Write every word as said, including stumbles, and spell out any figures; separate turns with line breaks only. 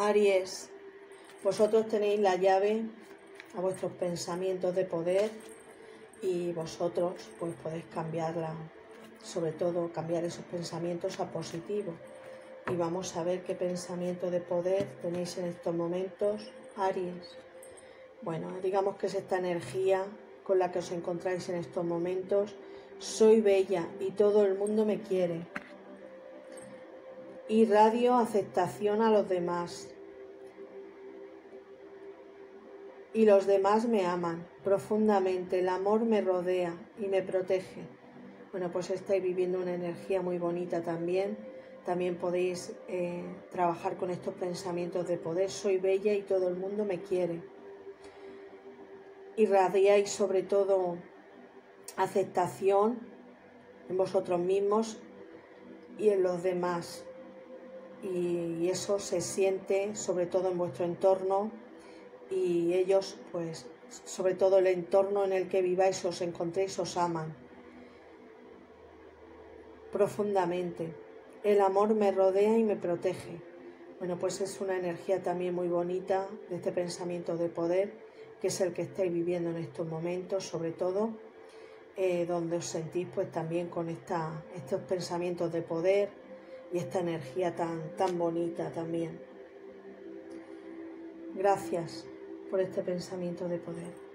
Aries, vosotros tenéis la llave a vuestros pensamientos de poder y vosotros pues podéis cambiarla, sobre todo cambiar esos pensamientos a positivos. Y vamos a ver qué pensamiento de poder tenéis en estos momentos, Aries. Bueno, digamos que es esta energía con la que os encontráis en estos momentos. Soy bella y todo el mundo me quiere. Irradio aceptación a los demás. Y los demás me aman profundamente. El amor me rodea y me protege. Bueno, pues estáis viviendo una energía muy bonita también. También podéis eh, trabajar con estos pensamientos de poder. Soy bella y todo el mundo me quiere. Irradiáis sobre todo aceptación en vosotros mismos y en los demás. Y eso se siente sobre todo en vuestro entorno y ellos, pues, sobre todo el entorno en el que viváis, os encontréis, os aman profundamente. El amor me rodea y me protege. Bueno, pues es una energía también muy bonita de este pensamiento de poder, que es el que estáis viviendo en estos momentos, sobre todo eh, donde os sentís pues también con esta, estos pensamientos de poder y esta energía tan, tan bonita también. Gracias por este pensamiento de poder.